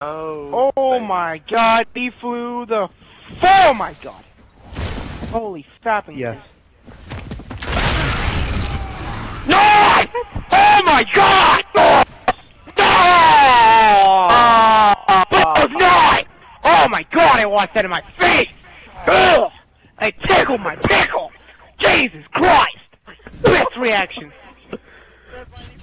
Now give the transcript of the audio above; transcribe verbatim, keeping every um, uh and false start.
Oh, oh my god, he flew the... Oh my god! Holy stopping Yes. No! Oh my god! No! Oh, no! Oh my god, I watched that in my face! Ugh! I tickled my pickle! Jesus Christ! Best reaction!